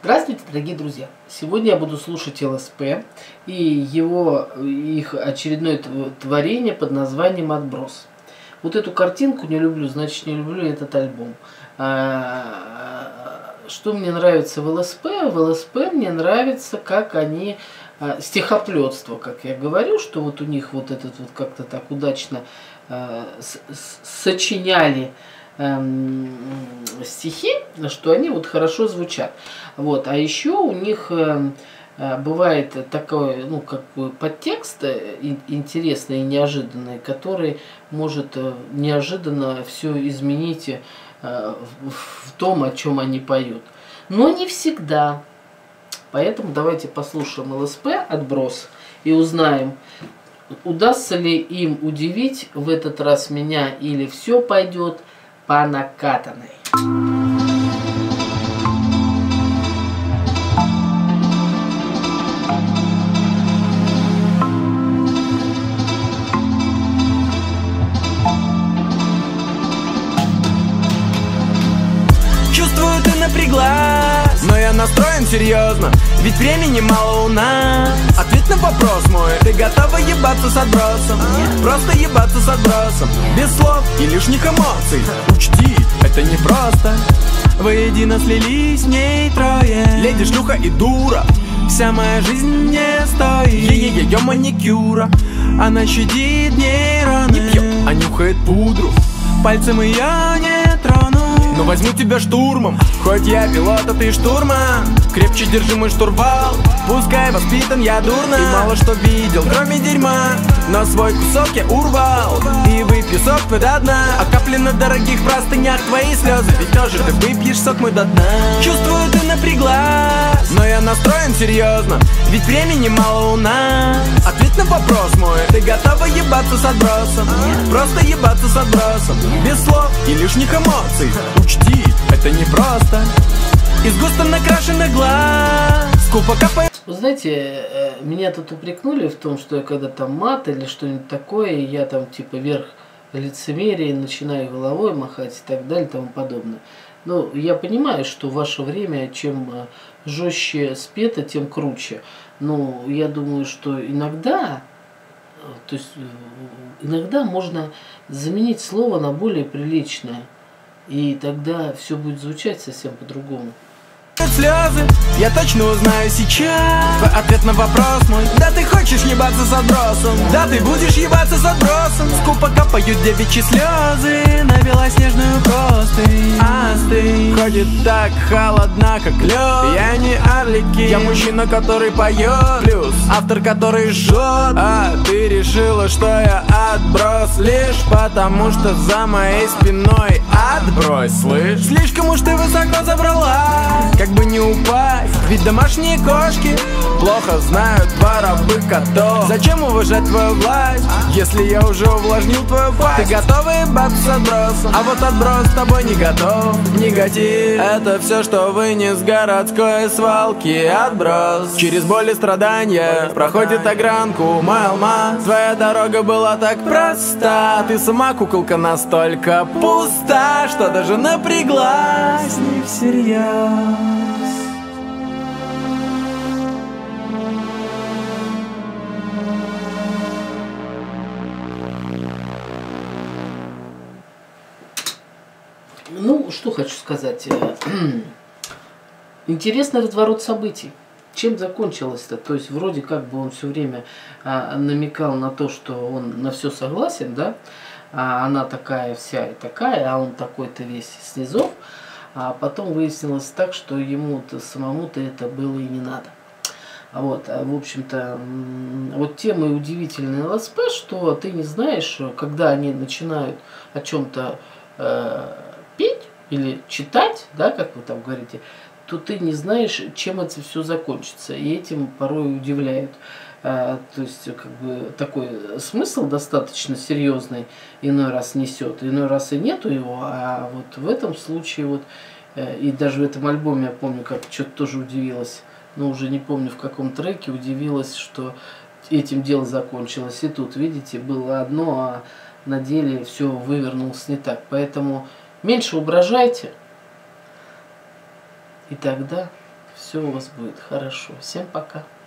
Здравствуйте, дорогие друзья! Сегодня я буду слушать ЛСП и их очередное творение под названием «Отброс». Вот эту картинку не люблю, значит не люблю этот альбом. Что мне нравится в ЛСП? В ЛСП мне нравится, как они стихоплетство, как я говорю, что вот у них вот этот вот как-то так удачно сочиняли стихи, что они вот хорошо звучат. Вот. А еще у них бывает такой, ну, как бы подтекст интересный и неожиданный, который может неожиданно все изменить в том, о чем они поют. Но не всегда. Поэтому давайте послушаем ЛСП «Отброс» и узнаем, удастся ли им удивить в этот раз меня или все пойдет по накатанной. Чувствую, ты напряглась, но я настроен серьезно, ведь времени мало у нас. Ответь на вопрос мой: ты готова ебаться с отбросом? Просто ебаться с отбросом, без слов и лишних эмоций. Учти, это не просто. Воедино слились в ней трое: леди, шлюха и дура. Вся моя жизнь не стоит ее маникюра. Она щадит нейроны, не пьет, а нюхает пудру. Пальцем ее не трону, но возьму тебя штурмом. Хоть я пилот, а ты штурман. Крепче держи мой штурвал. Пускай воспитан я дурно и мало что видел, кроме дерьма, но свой кусок я урвал и выпью сок твой до дна. А капли на дорогих простынях твои слезы, ведь тоже ты выпьешь сок мой до дна. Чувствую, ты напряглась, но я настроен серьезно, ведь времени мало у нас. Ответь на вопрос мой: ты готова ебаться с отбросом? Просто ебаться с отбросом, без слов и лишних эмоций. Учти, это не просто. Из густо накрашенных глаз скупо капает. Вы знаете, меня тут упрекнули в том, что я когда там мат или что-нибудь такое, и я там типа верх лицемерия, начинаю головой махать и так далее и тому подобное. Но я понимаю, что в ваше время чем жестче спето, тем круче. Но я думаю, что иногда, то есть иногда можно заменить слово на более приличное, и тогда все будет звучать совсем по-другому. Слезы, я точно узнаю сейчас твой ответ на вопрос мой: да ты хочешь ебаться с отбросом? Да ты будешь ебаться с отбросом. Скупо капают девичьи слезы на белоснежную простынь. Остынь, ходит так холодна, как лед. Я не Арлекин, я мужчина, который поет, плюс автор, который жжет. А ты решила, что я отброс лишь потому, что за моей спиной отбрось, слышь? Слишком уж ты высоко забрала, как бы не упасть, ведь домашние кошки плохо знают дворовых котов. Зачем уважать твою власть, если я уже увлажнил твою пасть? Ты готова ебаться с отбросом, а вот отброс с тобой не готов. Негатив — это все, что вынес городской свалки. Отброс через боль и страдания проходит огранку. Мой алмаз, твоя дорога была так проста. Ты сама, куколка, настолько пуста, что даже напряглась не всерьез. Ну, что хочу сказать. Интересный разворот событий. Чем закончилось-то? То есть, вроде как бы он все время намекал на то, что он на все согласен, да? А она такая вся и такая, а он такой-то весь снизов. А потом выяснилось так, что ему-то самому-то это было и не надо. Вот, в общем-то, вот тема и удивительная ЛСП, что ты не знаешь, когда они начинают о чем-то петь или читать, да, как вы там говорите, то ты не знаешь, чем это все закончится. И этим порой удивляют. То есть, как бы, такой смысл достаточно серьезный иной раз несет, иной раз и нету его. А вот в этом случае, вот, и даже в этом альбоме, я помню, как что-то тоже удивилась, но уже не помню в каком треке, удивилась, что этим дело закончилось. И тут, видите, было одно, а на деле все вывернулось не так. Поэтому меньше воображайте, и тогда все у вас будет хорошо. Всем пока.